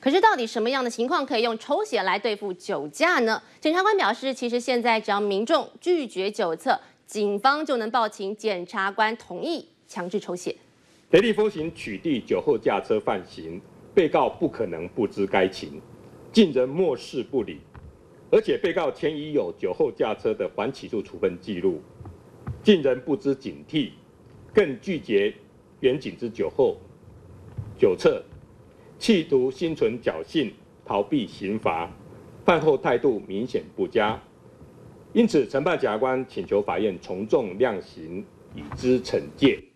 可是到底什么样的情况可以用抽血来对付酒驾呢？检察官表示，其实现在只要民众拒绝酒测，警方就能报请检察官同意强制抽血。 雷厉风行取缔酒后驾车犯行，被告不可能不知该情，竟仍漠视不理，而且被告前已有酒后驾车的缓起诉处分记录，竟仍不知警惕，更拒绝远警之酒测，企图心存侥幸逃避刑罚，犯后态度明显不佳。因此，承办检察官请求法院从重量刑，以之惩戒。